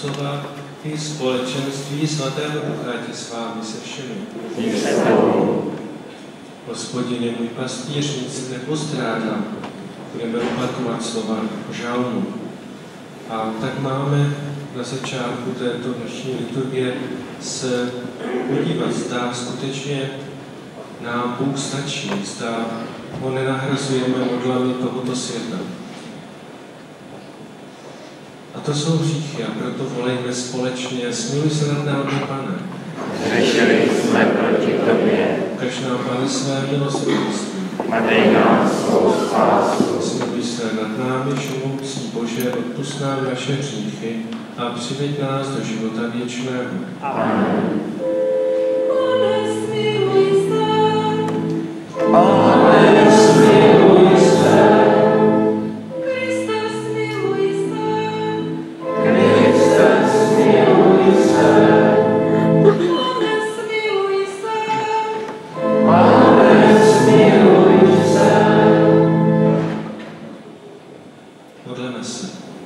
Otcova i společenství svatého Ducha ti s vámi se všemi. Hospodin je můj pastýř, nic nepostrádám. Budeme opakovat slova žalmu. A tak máme na začátku této dnešní liturgie se podívat, zda skutečně nám Bůh stačí, zda ho nenahrazujeme modlami tohoto světa. A to jsou hříchy, a proto volejme společně: smiluj se nad námi, Pane. Zřešili jsme proti tobě. Ukaž nám, Pane, své milosrdenství. A dej nám svou spásu. Smiluj se nad námi, všemohoucí Bože, odpusť nám naše hříchy a přiveď nás do života věčného. Amen. Pane, smiluj se. Pane, smiluj se. Kriste, smiluj se. Kriste, smiluj se. Pane, smiluj se. Pane, smiluj se. Modleme se.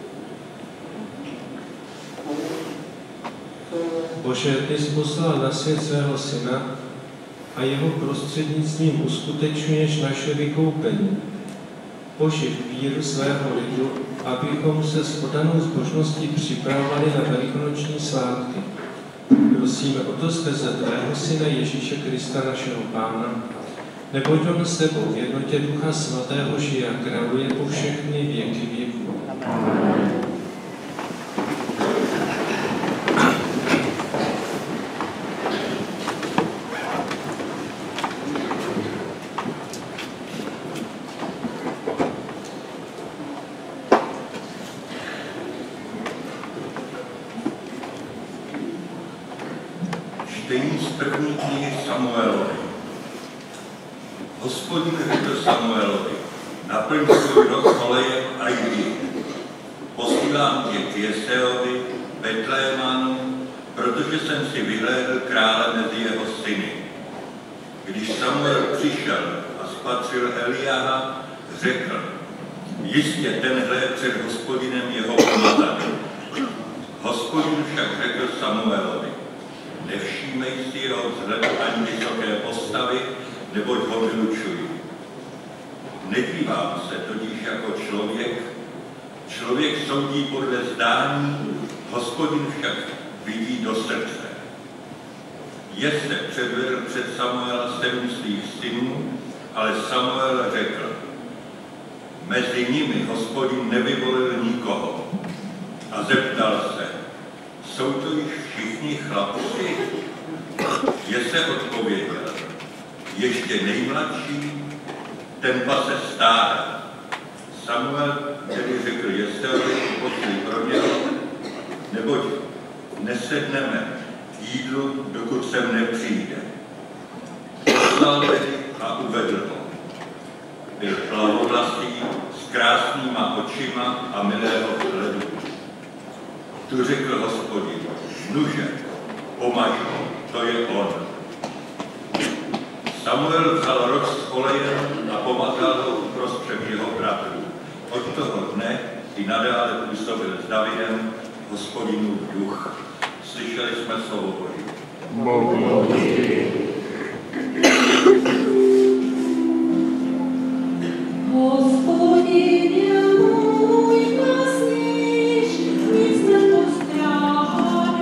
Bože, ty jsi poslal na svět svého Syna a jeho prostřednictvím uskutečňuješ naše vykoupení. Poživ víru svého lidu, abychom se s oddanou zbožností připravovali na velikonoční svátky. Prosíme o to skrze tvého Syna Ježíše Krista, našeho Pána, neboť on s tebou v jednotě Ducha Svatého žije a králuje po všechny věky věků. Čtení z první knihy Samuelovi. Hospodin řekl Samuelovi: naplň svůj rod olejem a jdi. Posílám tě k Jeseovi, Betlémanu, protože jsem si vyhlédl krále mezi jeho syny. Když Samuel přišel a spatřil Eliáha, řekl: jistě tenhle je před Hospodinem jeho pomazaný. Hospodin však řekl Samuelovi: nevšímej si jeho vzhledu ani vysoké postavy, neboť ho vylučuji. Nedívám se totiž jako člověk. Člověk soudí podle zdání, Hospodin však vidí do srdce. Jesse předvedl před Samuela 7 svých synů, ale Samuel řekl: mezi nimi Hospodin nevyvolil nikoho. A zeptal se: jsou to již všichni chlapci? Jesse odpověděl: ještě nejmladší, ten pase stáda. Samuel tedy řekl Jesseovi: pošli pro něho, neboť nesedneme k jídlu, dokud sem nepřijde. Poslal tedy a uvedl ho. Byl plavovlasý, s krásnýma očima a milého vzhledu. Tu řekl Hospodin: nuže, pomaž ho, to je on. Samuel vzal roh s olejem a pomazal ho uprostřed jeho bratrů. Od toho dne i nadále působil s Davidem Hospodinův duch. Slyšeli jsme slovo Boží. Bohu díky. Hospodin je můj pastýř, nic nepostrádám.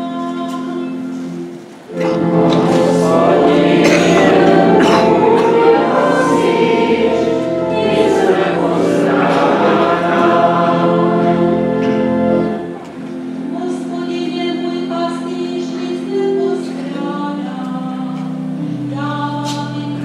Hospodin je můj pastýř, nic nepostrádám. Hospodin je můj pastýř, nic nepostrádám. Dává mi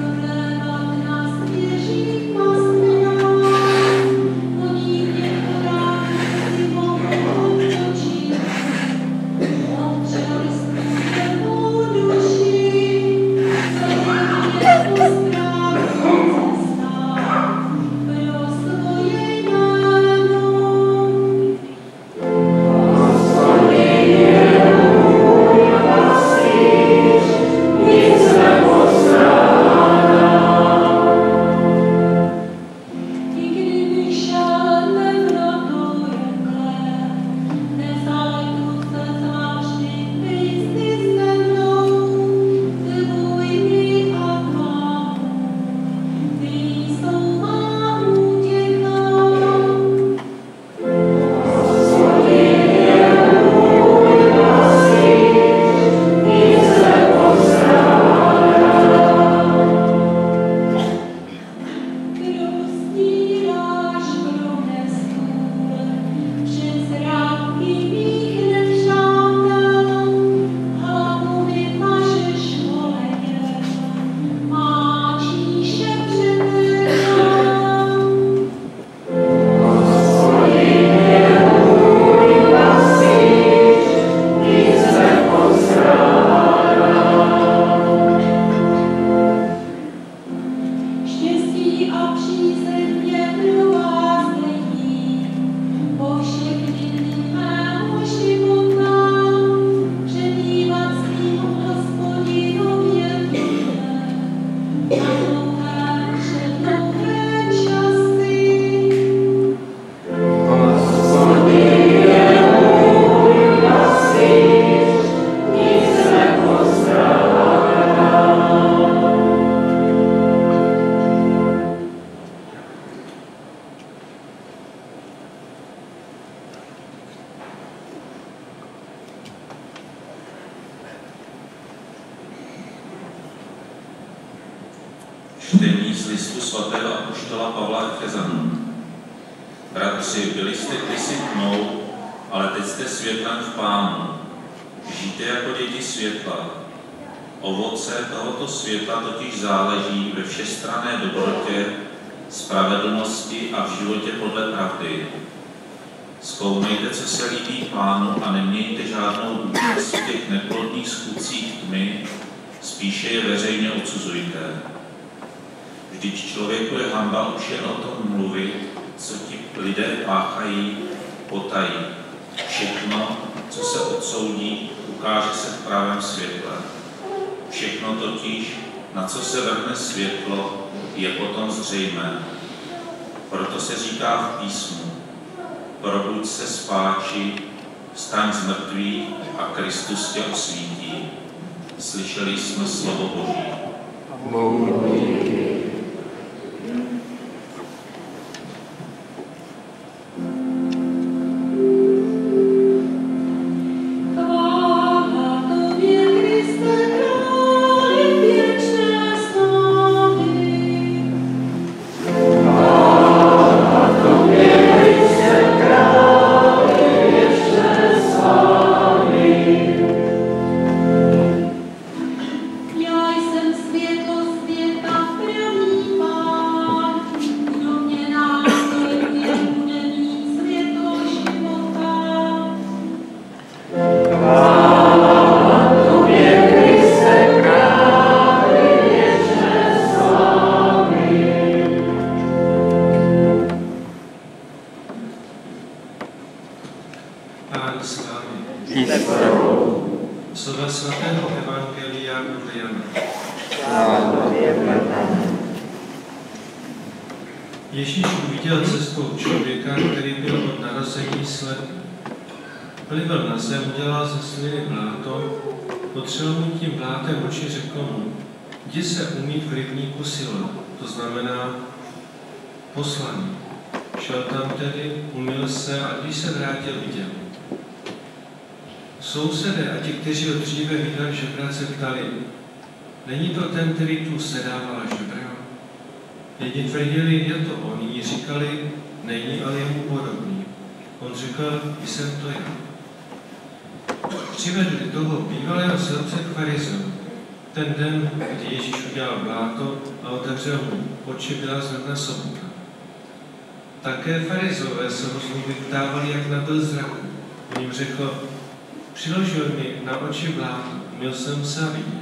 Čtení z listu svatého apoštola Pavla Efezanům. Bratři, byli jste kdysi tmou, ale teď jste světlem v Pánu. Žijte jako děti světla. Ovoce tohoto světla totiž záleží ve všestranné dobrotě, spravedlnosti a v životě podle pravdy. Zkoumejte, co se líbí Pánu a nemějte žádnou účast v těch neplodných skutcích tmy, spíše je veřejně odsuzujte. Vždyť člověku je hanba už jen o tom mluvit, co ti lidé páchají, potají. Všechno, co se odsoudí, ukáže se v pravém světle. Všechno totiž, na co se vrhne světlo, je potom zřejmé. Proto se říká v písmu: probuď se spáči, vstaň z mrtvých a Kristus tě osvítí. Slyšeli jsme slovo Boží. Slova svatého Evangelia podle Jana. Ježíš uviděl cestou člověka, který byl od narození slepý. Plivel na zem, dělal ze sliny bláto, potřel mu tím blátem oči, řekl mu: jdi se umýt v rybníku Siloam, to znamená poslaný. Šel tam tedy, umyl se a když se vrátil, viděl. Sousedé a ti, kteří ho dříve viděli žebrat, se ptali: není to ten, který tu sedával a žebral? Jedni tvrdili: je to on, jiní říkali: není, ale je mu podobný. On řekl: jsem to já. Přivedli toho bývalého slepce k farizeům. Ten den, kdy Ježíš udělal bláto a otevřel mu oči, byla zrovna sobota. Také farizové se ho znovu vyptávali, jak nabyl zraku. On jim řekl: přiložil mi na oči bláto, umyl jsem se a vidím.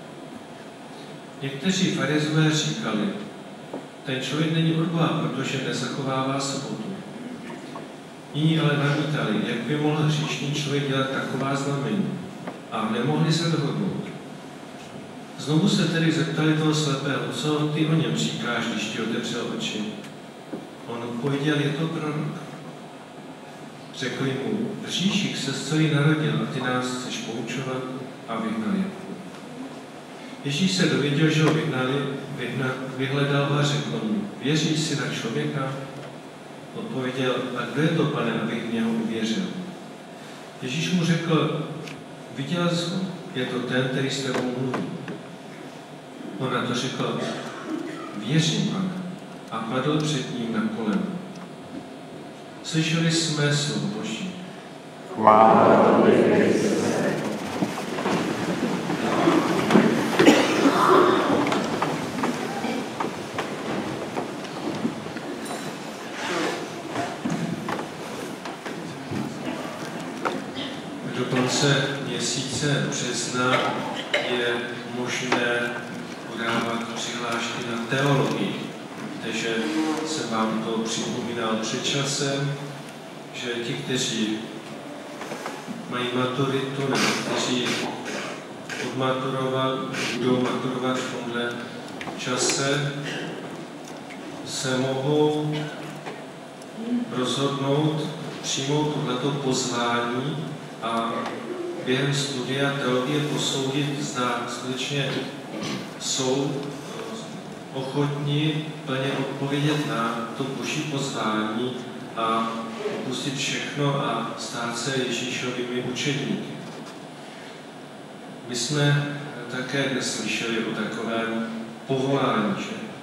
Někteří farizové říkali: ten člověk není od Boha, protože nezachovává sobotu. Jiní ale namítali, jak by mohl hříšný člověk dělat taková znamení, a nemohli se dohodnout. Znovu se tedy zeptali toho slepého: co ty o něm říkáš, když ti otevřel oči? On odpověděl: je to prorok. Řekli mu: hříšník se z celý narodil a ty nás chceš poučovat, a vyhnali je. Ježíš se dověděl, že ho vyhledal ho a řekl mu: věříš si na člověka? Odpověděl: a kdo je to, Pane, abych v něho uvěřil? Ježíš mu řekl: viděl jsi ho, je to ten, který s tebou mluví. On na to řekl: věřím, Pane, a padl před ním na koleno. Slyšeli jsme slovo Boží. Chvála Kriste. Do konce měsíce března je možné podávat přihlášky na teologii. Takže jsem vám to připomínal před časem, že ti, kteří mají maturitu, nebo kteří budou maturovat v tomhle čase, se mohou rozhodnout přijmout tohleto pozvání a během studia teologie posoudit, zda skutečně jsou ochotní plně odpovědět na to Boží pozvání a opustit všechno a stát se Ježíšovými učedníky. My jsme také dnes slyšeli o takovém povolání, že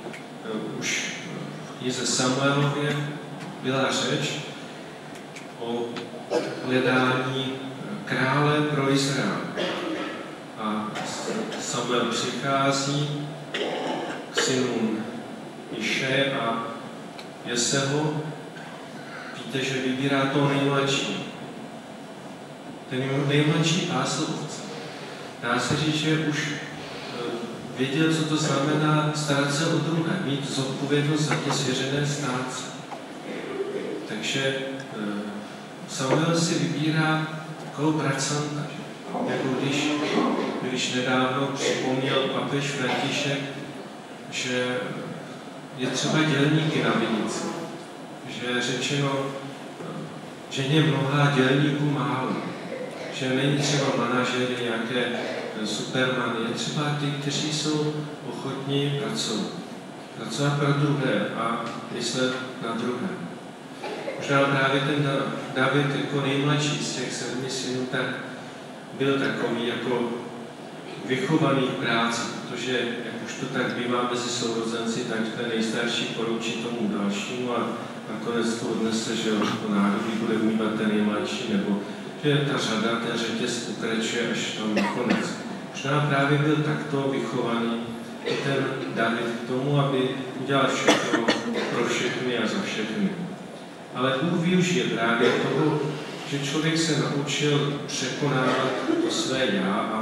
už v knize Samuelově byla řeč o hledání krále pro Izrael. A Samuel přichází k synům Iše a Jeseho. Víte, že vybírá toho nejmladší. Ten nejmladší pásl ovce. Dá se říct, že už věděl, co to znamená starat se o druhé, mít zodpovědnost za ty svěřené státce. Takže Samuel si vybírá takovou pracanta, jako když nedávno připomněl papež František, že je třeba dělníky na vinici. Že je řečeno, že je mnoha dělníků málo. Že není třeba manažery, nějaké supermany. Je třeba ty, kteří jsou ochotní pracovat. Pracovat pro druhé a myslet na druhé. Možná právě ten David jako nejmladší z těch 7 synů, tak byl takový jako vychovaný v práci, protože jak už to tak bývá mezi sourozenci, tak ten nejstarší poručí tomu dalšímu a nakonec to odnese, že to nádobí bude umývat ten nejmladší, nebo že ta řada, ten řetěz pokračuje až tam nakonec. Možná právě byl takto vychovaný i ten David k tomu, aby udělal všechno pro všechny a za všechny. Ale Bůh využije právě toho, že člověk se naučil překonávat to své já a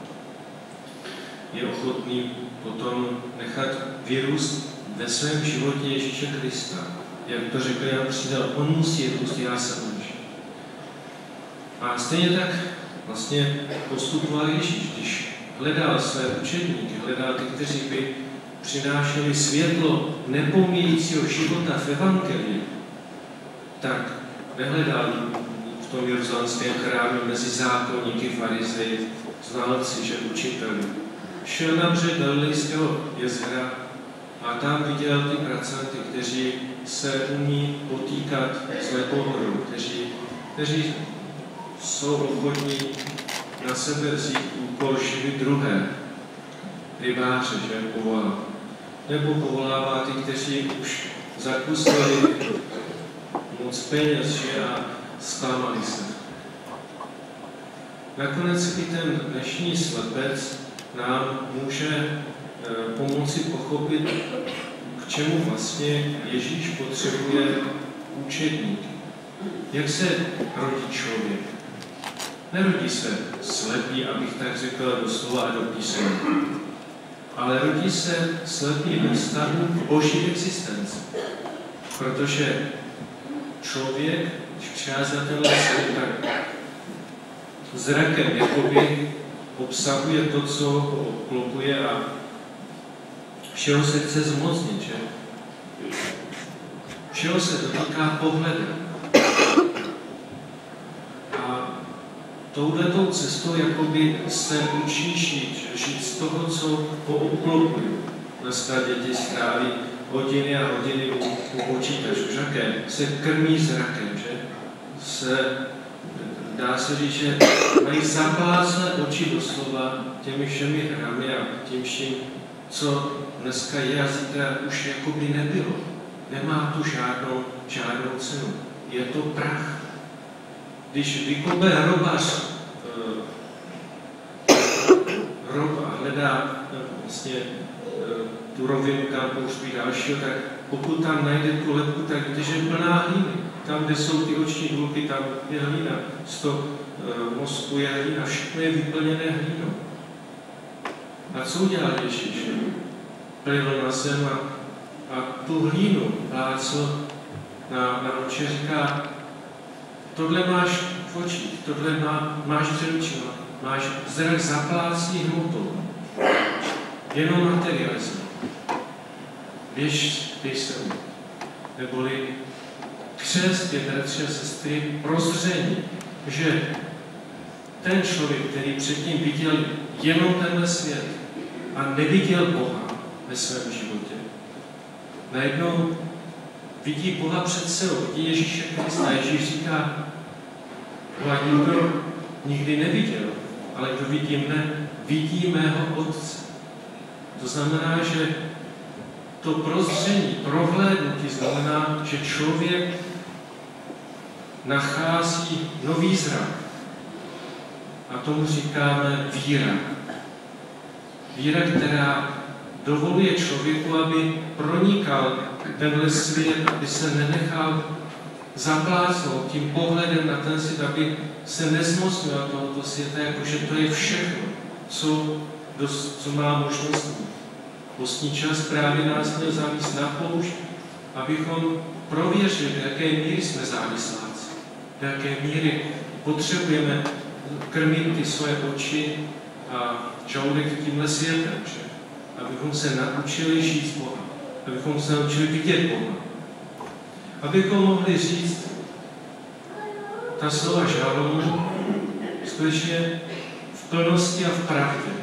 je ochotný potom nechat vyrůst ve svém životě Ježíše Krista. Jak to řekl Jan Křtitel, on musí růst, já se učím. A stejně tak vlastně postupoval Ježíš, když hledal své učedníky, hledal ty, kteří by přinášeli světlo nepomíjícího života v evangelii, tak nehledal v tom jeruzalémském chrámě mezi zákonníky, farizeji, znalci, že učiteli. Šel na břeh Galilejského jezera a tam viděl ty pracanty, kteří se umí potýkat s nepohodou, kteří jsou ochotní na sebe vzít úkol živit druhé, rybáře, že povolá. Nebo povolává ty, kteří už zakusili moc peněz, že a zklamali se. Nakonec i ten dnešní slepec nám může pomoci pochopit, k čemu vlastně Ježíš potřebuje učedníky. Jak se rodí člověk? Nerodí se slepý, abych tak řekl doslova a do písma. Ale rodí se slepý ve vztahu k boží existenci. Protože člověk, když přichází na tenhle svět, tak zrakem jakoby obsahuje to, co ho obklopuje a všeho se chce zmocnit, že? Všeho se dotýká pohledem. A touhletou cestou jakoby se učí žít z toho, co ho obklopuje. Dneska děti stráví hodiny a hodiny u počítačů, že se krmí zrakem, že? Dá se říct, že mají zapláclé oči doslova těmi všemi hrami a tím vším, co dneska je a zítra už jakoby nebylo. Nemá tu žádnou cenu. Je to prach. Když vykope hrobař hrob a hledá vlastně tu rovinu, kam pouští dalšího, tak pokud tam najde tu lebku, tak víte, že je plná hlíny. Tam, kde jsou ty oční důlky, tam je hlína. Z toho mozku je hlína, všechno je vyplněné hlínou. A co udělal Ježíš? Plivl na zem a tu hlínu plácl na oči, říká, tohle máš v očích, tohle máš před očima, máš zrak zaplácný hmotou. Jenom materialism. Běž se umít. Neboli křest je, bratři a sestry, prozření, že ten člověk, který předtím viděl jenom tenhle svět a neviděl Boha ve svém životě, najednou vidí Boha před sebou, vidí Ježíše Krista. Ježíš říká, Boha nikdo nikdy neviděl, ale kdo vidí mne, vidí mého Otce. To znamená, že To prozření, prohlédnutí znamená, že člověk nachází nový zrak. A tomu říkáme víra. Víra, která dovoluje člověku, aby pronikal tenhle svět, aby se nenechal zaplácnout tím pohledem na ten svět, aby se nezmocnil tohoto světa, jakože to je všechno, co má možnost. Postní čas právě nás měl zavést na poušť, abychom prověřili, do jaké míry jsme závisláci, do jaké míry potřebujeme krmit ty svoje oči a žaludek tímhle světem, že? Abychom se naučili žít s Bohem, abychom se naučili vidět Boha, abychom mohli říct ta slova žalmu skutečně v plnosti a v pravdě.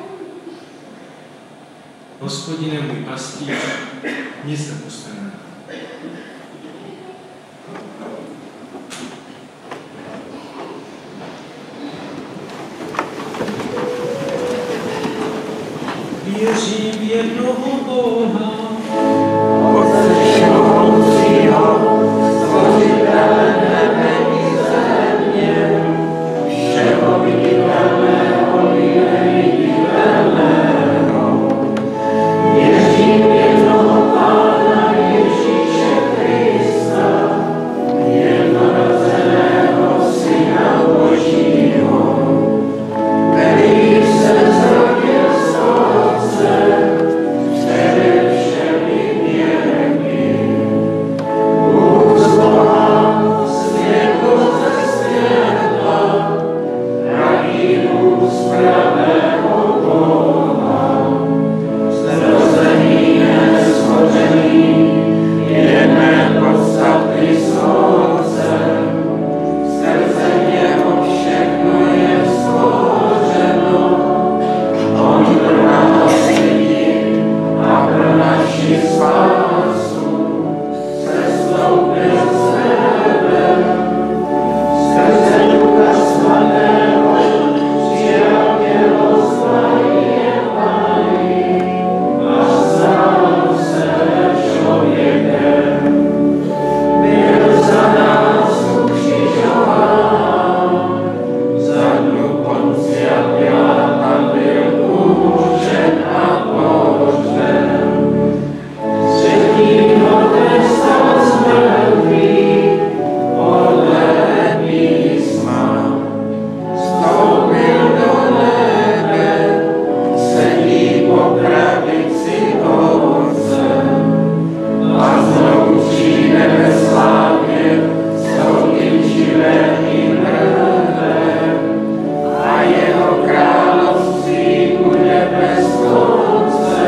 Hospodine můj pastýř, nic nepostaráme. Věřím v jednoho Boha, Otce všemohoucího, stvořitele nebe i země, všeho viditelného i neviditelného. Věřím v jednoho Pána Ježíše Krista, jednorozeného Syna Božího, který se zrodil z Otce, přede všemi věky. Bůh z Boha, světlo ze světla, pravý Bůh z pravého Boha. Zrozený, nestvořený, jedné podstaty s Otcem, skrze něho všechno je stvořeno. On pro nás lidí a pro naši spásu sestoupil z nebe. Skrze Ducha Svatého přijal tělo z Marie Panny a stal se člověkem. Byl za nás ukřižován, za dnu Poncia Piláta byl umučen a pohřben. Třetího dne vstal z mrtvých podle písma. Vstoupil do nebe, sedí po pravici Otce a znovu přijde ve slávě soudit živé i mrtvé. A jeho království bude bez konce.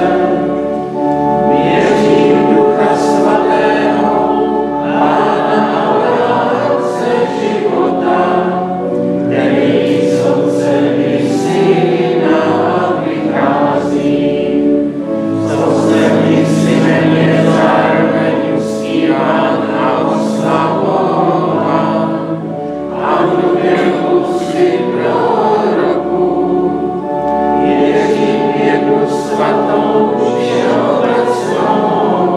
Věřím v Ducha Svatého, Pána a Otce života, který z Otce i Syna vychází. Co se v nich Synem je zároveň uctíván a oslavován. A mluvil ústy proroků. Věřím v jednu svatou všeobecnou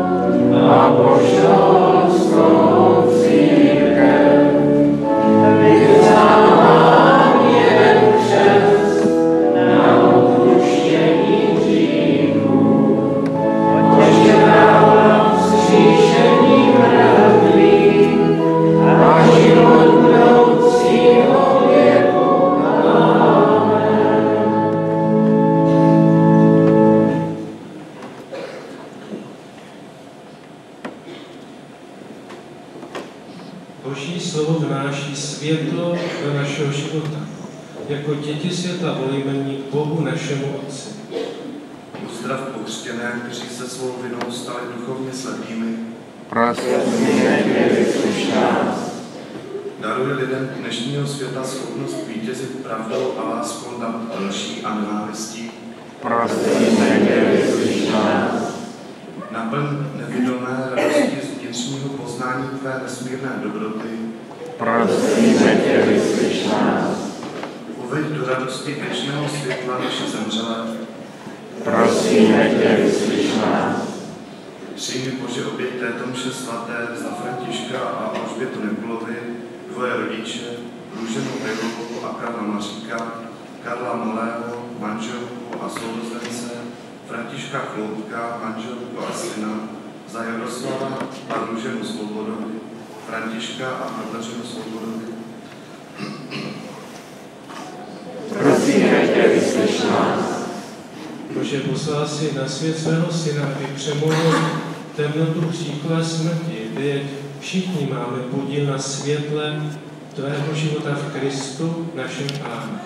apoštolskou církev. Vyznávám jeden křest na odpuštění hříchů. Očekávám vzkříšení mrtvých a život budoucího věku. Amen. Boží slovo vnáší světlo do našeho života. Jako děti světla volíme k Bohu našemu Otci. Uzdrav pokřtěné, kteří se svou vinou stali duchovně slepými. Prosíme tě, vyslyš nás. Daruj lidem dnešního světa schopnost vítězit pravdou a láskou nad lží a nenávistí. Prosíme tě, vyslyš nás. Naplň nevědomé radosti z vnitřního poznání tvé nesmírné dobroty. Prosíme tě, vyslyš nás. Uveď do radosti věčného světla naše zemřelé. Prosíme tě, vyslyš nás. Přijmi Bože oběť této mše svaté za Františka a Alžbětu Nekulovi, tvoje rodiče, Růženu Hejlovou a Karla Maříka, Karla Malého, manželku a sourozence, Františka Chloutka, manželku a syna, za Jaroslava a Růženu Svobodovi, Františka a Katařinu Svobodovi. Prosíme tě, vyslyš nás. Bože, poslal si na svět svého syna, aby přemohl temnotu hříchu a smrti, kde všichni máme podíl na světle tvého života v Kristu, našem Pánu.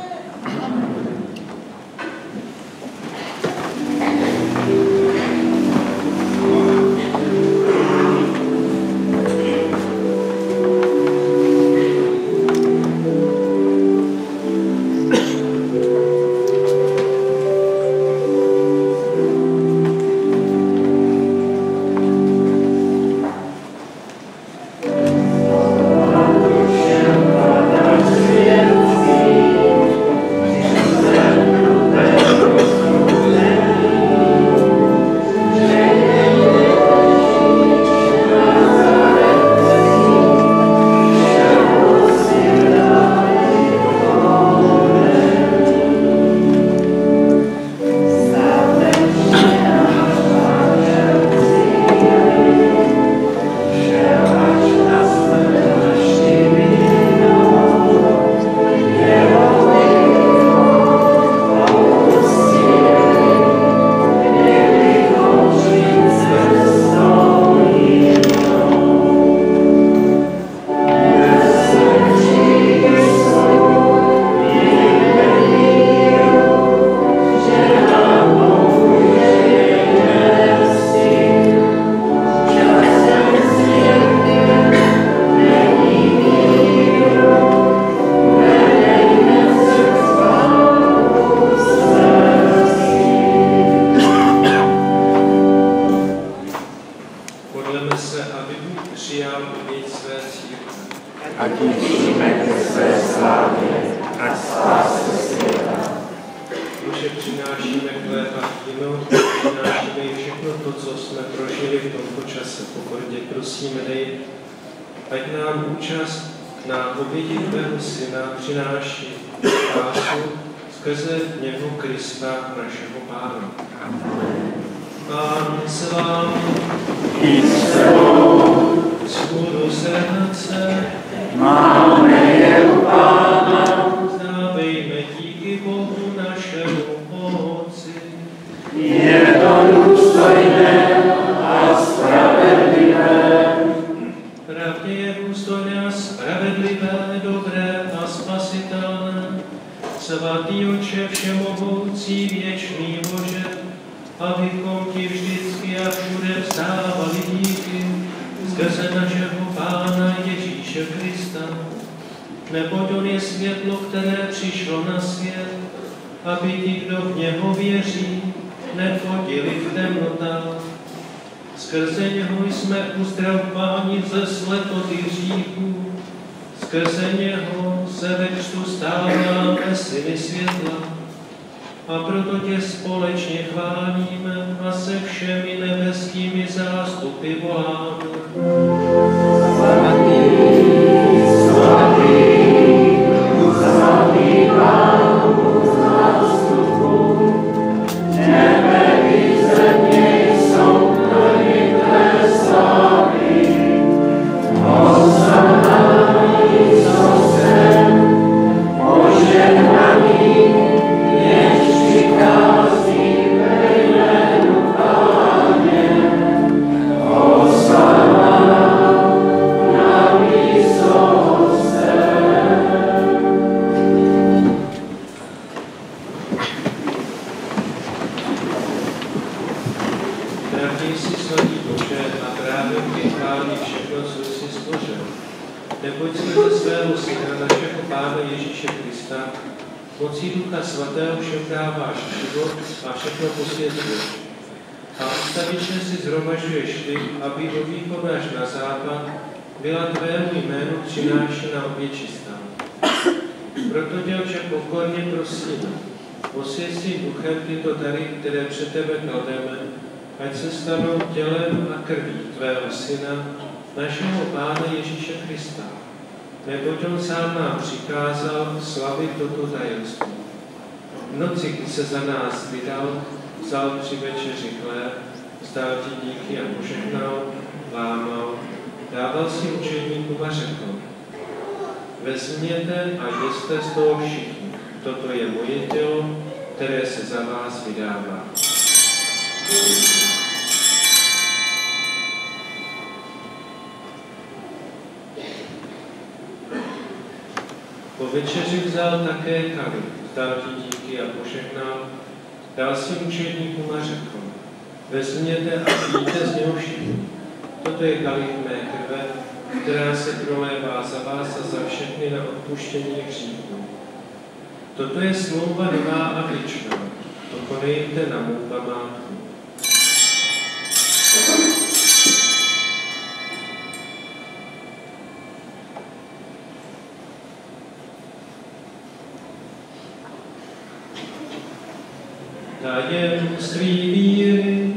ať se stanou tělem a krví tvého Syna, našeho Pána Ježíše Krista. Neboť on sám nám přikázal slavit toto tajemství. V noci, kdy se za nás vydal, vzal při večeři chléb, vzdal ti díky a požehnal, lámal, dával si učedníkům a řekl: vezměte a jeste z toho všichni. Toto je moje tělo, které se za vás vydává. Po večeři vzal také kalich, vzdal ti díky a požehnal, dal si učedníkům a řekl: vezměte a pijte z něho všichni. Toto je kalich mé krve, která se prolévá za vás a za všechny na odpuštění hříchů. Toto je smlouva nová a věčná. To konejte na mou památku. Tajemství víry.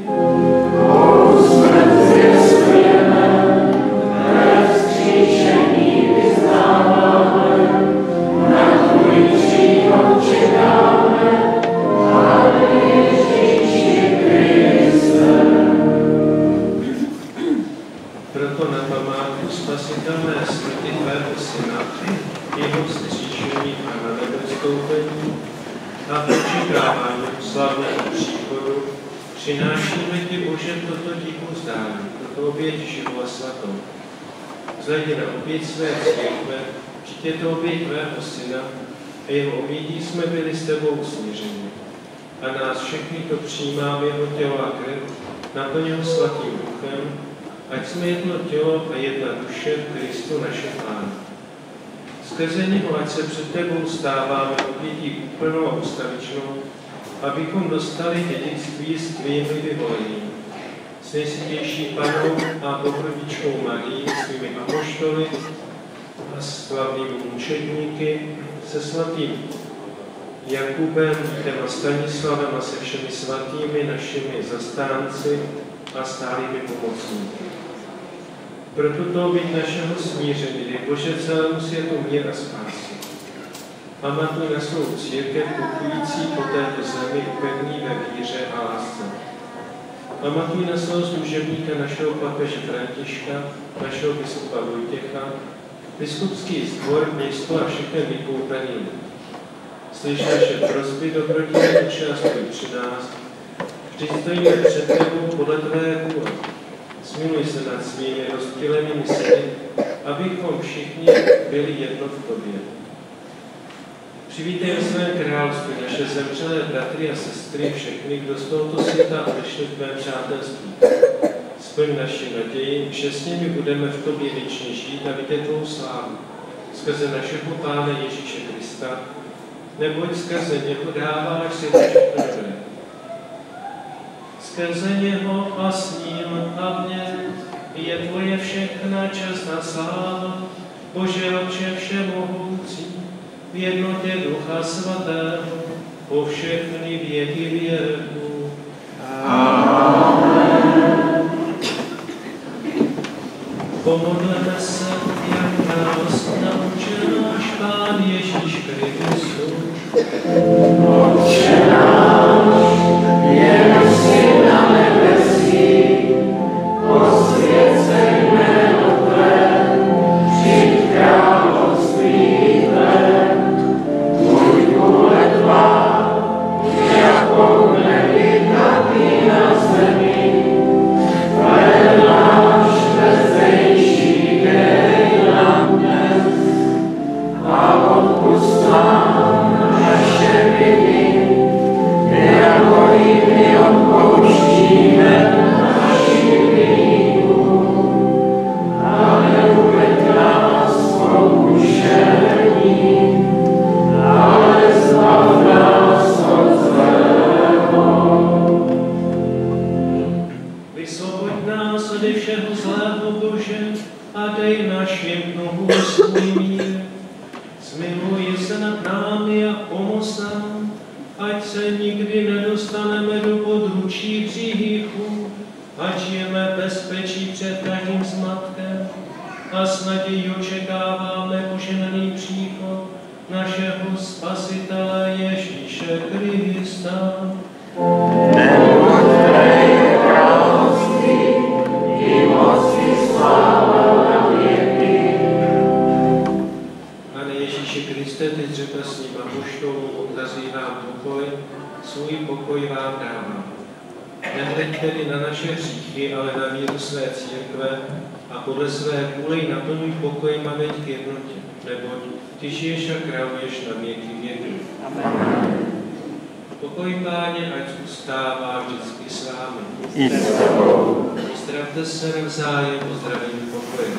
Proto na památku spasitelné smrti tvého Syna, jeho vzkříšení a na nebestoupení a očekávání slavného příchodu přinášíme ti, Bože, toto ti uzdání, toto oběť živou a svatou. Zhledě na oběť své církve, vždyť je to oběť tvého Syna a jeho obětí jsme byli s tebou usmířeni. A nás všechny to přijímá v jeho tělo a krev, naplň ho svatým duchem, ať jsme jedno tělo a jedna duše v Kristu našem Pánu. Skrze něho, ať se před tebou stáváme obětí úplnou a ustavičnou, abychom dostali dědictví s tvými vyvolenými. S nejsvětější Panou a Bohrodičkou Marií, svými apoštoly a slavnými mučedníky, se svatým Jakubem, a Stanislavem a se všemi svatými našimi zastánci a stálými pomocníky. Pro tuto oběť našeho smíření, dej Bože celému světu mír a spásu. Pamatuj na svou církev putující po této zemi pevný ve víře a lásce. Pamatuj na svého služebníka, našeho papeže Františka, našeho biskupa Vojtěcha, biskupský sbor, město a všechny vykoupení. Slyš naše prosby, dobrodivé účastuj při nás. Vždyť stojíme před tebou podle tvé vůle. Smiluj se nad svými rozptýlenými syny, abychom všichni byli jedno v tobě. Přivítej v svém království naše zemřelé bratry a sestry, všechny, kdo z tohoto světa odešli v tvém přátelství. Splň naši naději, že s nimi budeme v tobě věčně žít a vidět tvou slávu. Skrze našeho Pána Ježíše Krista, neboť skrze něho dáváš si všechno dobré. Skrze něho a s ním a v něm je tvoje všechna čest a sláva, Bože Otče všemohoucí, v jednotě Ducha Svatého, po všechny věky věků. Amen. Pomodleme se, jak nás naučil náš Pán Ježíš Kristus. Otče náš, jmenuj si na nebesích, posvěcej jméno tvé, přijď království tvé, buď vůle tvá, jako v nebi, tak i na zemi. Chléb náš bezdejší dej nám dnes a odpusť nám naše viny, jako i my odpouštíme našim viníkům. A neuveď nás pokušení, ale zbav nás od zlého. Vysvoboď nás ode všeho zlého, Bože, a dej našim nohům svůj mír. Zmiluj se nad námi a pomoz nám, ať se nikdy nedostaneme do područí hříchu, ať žijeme bezpečí před každým zmatkem a s nadějí očekáváme požehnaný příchod našeho Spasitele Ježíše Krista. Pane Ježíši Kriste, ty dřepasním apoštolům odkazují nám pokoj, svůj pokoj vám dávám. Nehleď tedy na naše hříchy, ale na míru své církve a podle své vůle naplňuj pokojem a veď k jednotě, neboť ty žiješ a kráľuješ na věky věky. Pokoj Páně, ať zůstává vždycky s vámi. Zdravte se navzájem, pozdravím pokojem.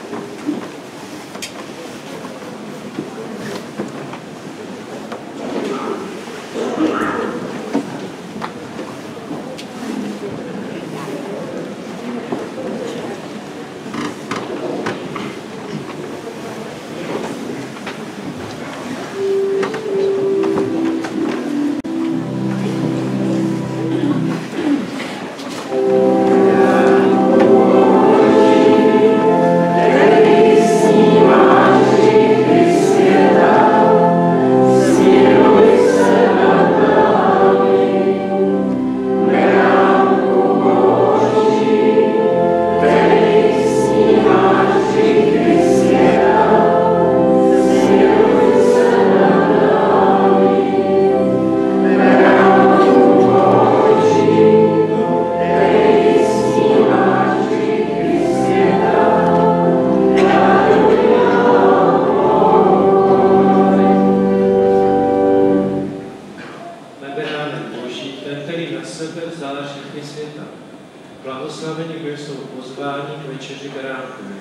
Blahoslavení, kdo jsou pozváni k večeři beránkovi.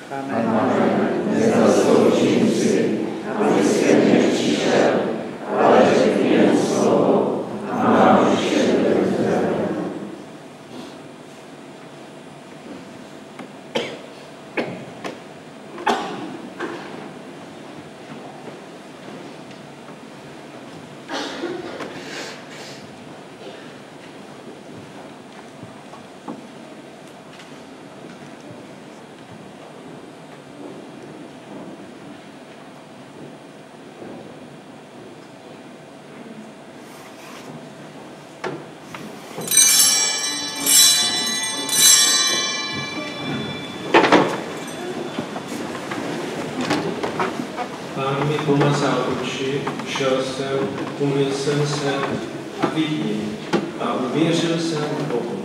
Nezasloužím si, aby ke mně přišel, ale řekni jen slovo a má duše bude zdravé. Pán mi pomazal oči, šel jsem, umyl jsem se a vidím a uvěřil jsem Bohu.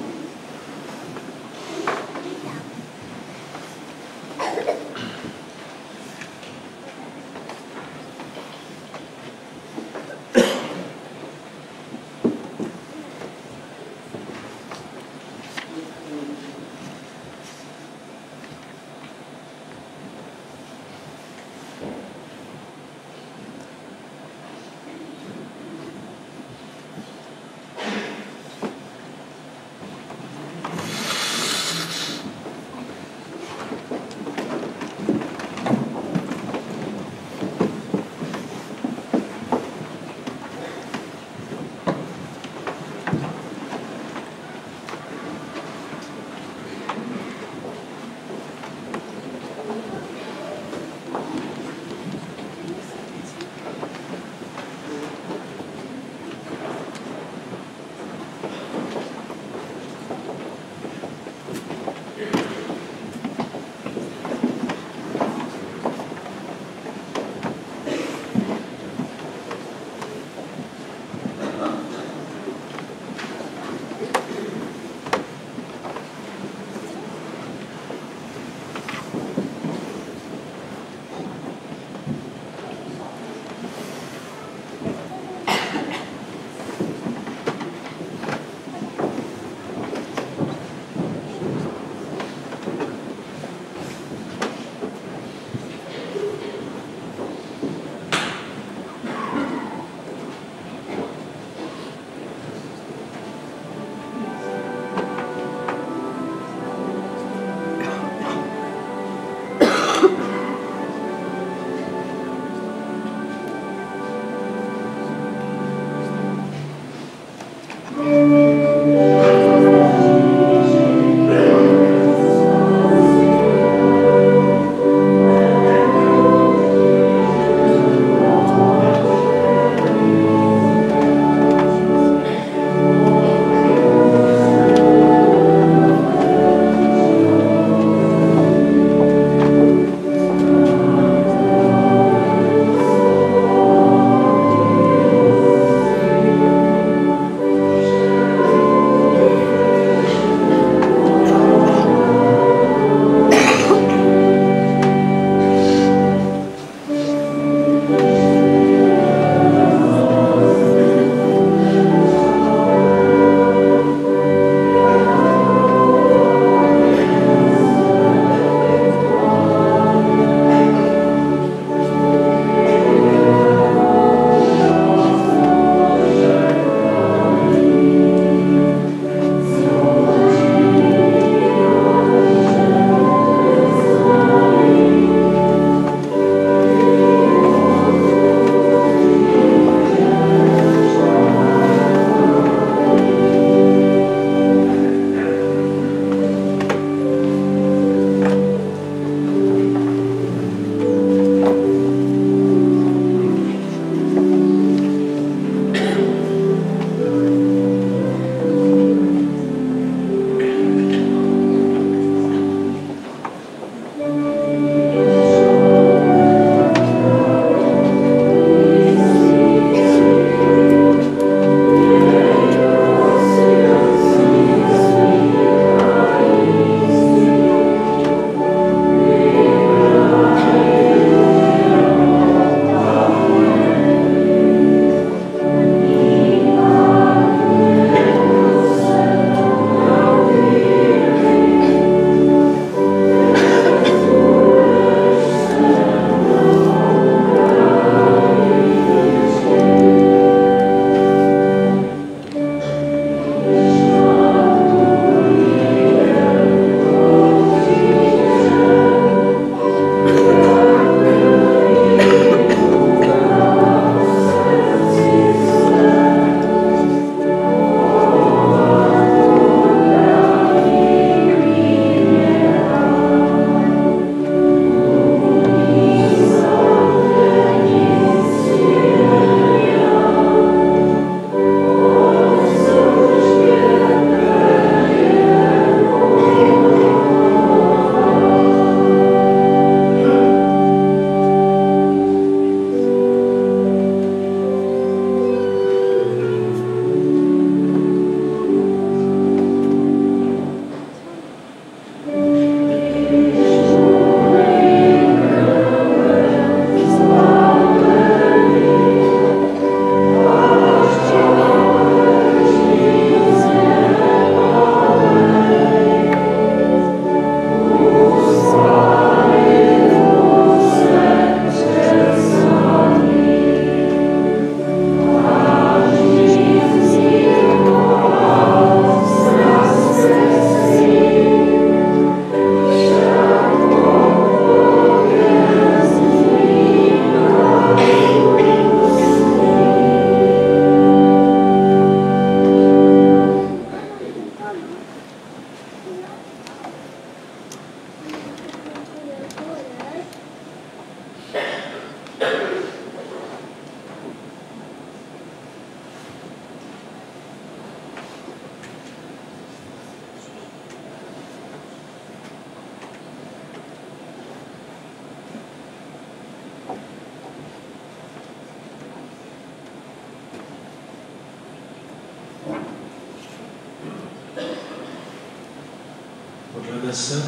Modleme se.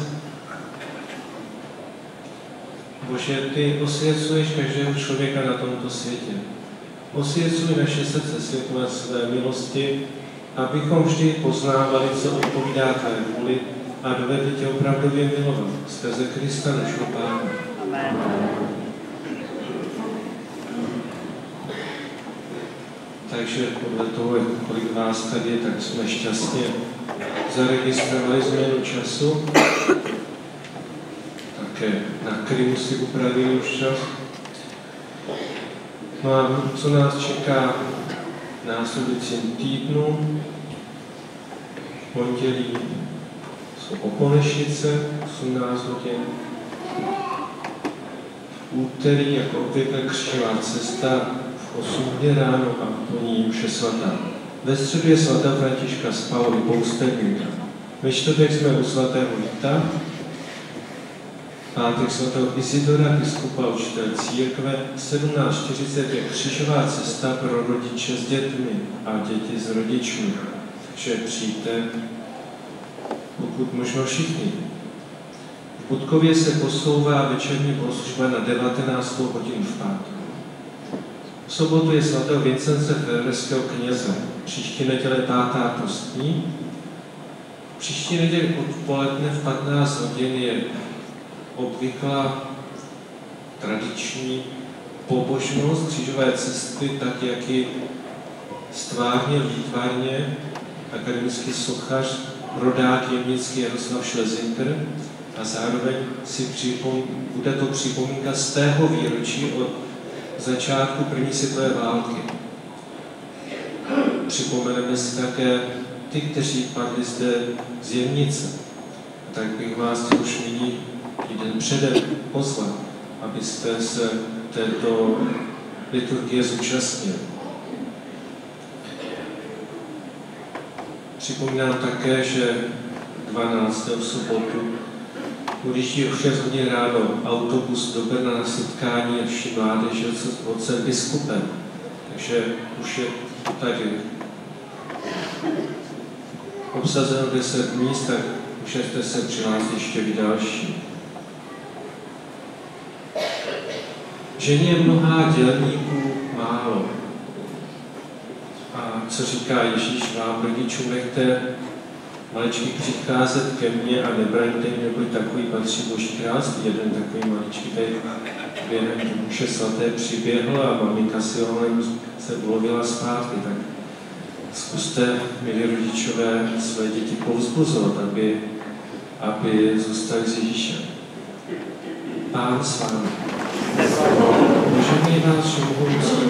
Bože, ty osvěcuješ každého člověka na tomto světě. Osvěcuj naše srdce světlem své milosti, abychom vždy poznávali, co odpovídá tvé vůli a dovedli tě opravdově milovat skrze Krista našeho Pána. Amen. Takže podle toho, kolik vás tady je, tak jsme šťastně zaregistrovali změnu času. Také na Krymu si upravili už čas. No a co nás čeká v následujícím týdnu? V pondělí jsou Oponešnice, 18 hodin. V úterý, jako obvykle, křižová cesta v 8 hodin ráno a po ní už je svatá. Ve středu je svatá Františka z Pauly, poustevníka. Ve čtvrtek jsme u svatého Víta, pátek svatého Isidora, biskupa učitel církve, 17:40 je křižová cesta pro rodiče s dětmi a děti s rodičmi. Takže přijďte, pokud možno všichni. V Budkově se posouvá večerní bohoslužba na 19. hodinu v pátek. V sobotu je svatého Vincence Ferrerského kněze. Příští neděle 5. postní. Příští neděli odpoledne v 15 hodin je obvyklá tradiční pobožnost křížové cesty, tak jak ji stvárnil výtvarně akademický sochař, rodák jemnický Jaroslav Šlezinger, a zároveň bude to připomínka z tého výročí od začátku první světové války. Připomeneme si také ty, kteří padli zde z Jemnice. Tak bych vás chtěl už nyní týden předem pozvat, abyste se této liturgie zúčastnili. Připomínám také, že 12. sobotu odjíždí o 6 hodin ráno autobus do Brna na setkání naší mládeže s otcem biskupem. Takže už je tady obsazeno 10 míst, tak můžete se přihlásit ještě v další. Ženě je mnohá, dělníků málo. A co říká Ježíš vám, rodičům, nechte maličky přicházet ke mně a nebraňte jim, neboť takový patří Boží království. Jeden takový maličký tady během duše svaté přiběhl a maminka si ho se ulovila zpátky. Tak zkuste, milí rodičové, své děti povzbuzovat, aby zůstali s Ježíšem. Pán s vámi. Požehnej vás všemohoucí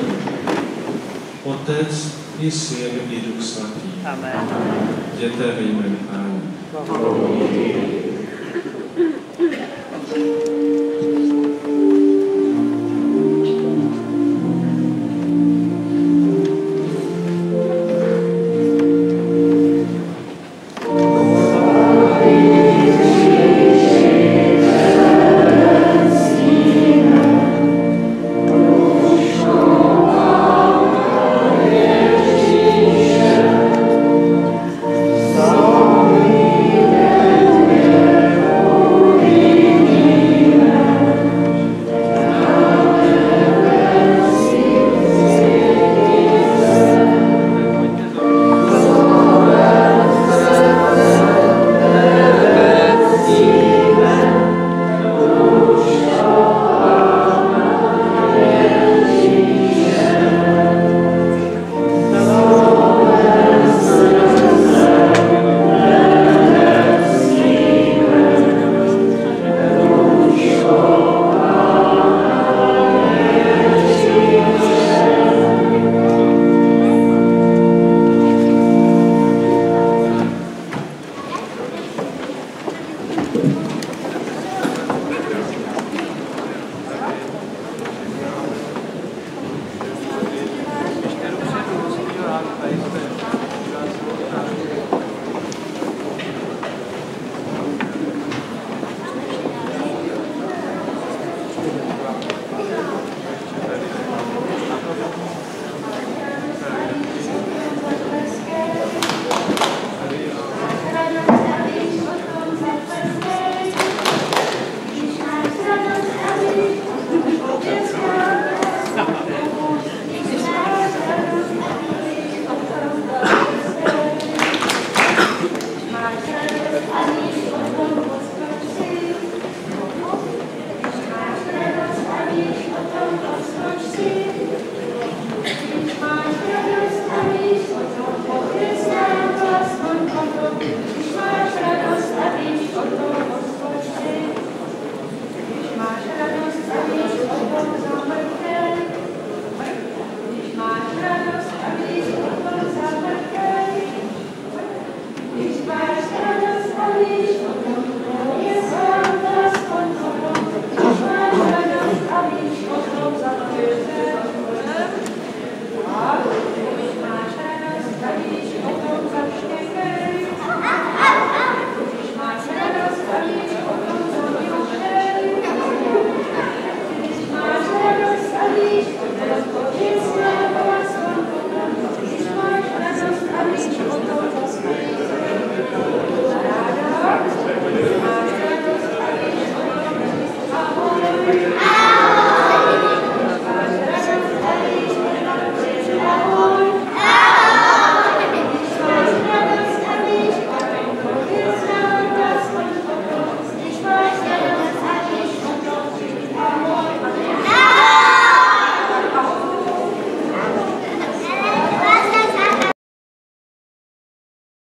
Otec i Syn i Duch Svatý. Amen. Jděte ve jménu Páně.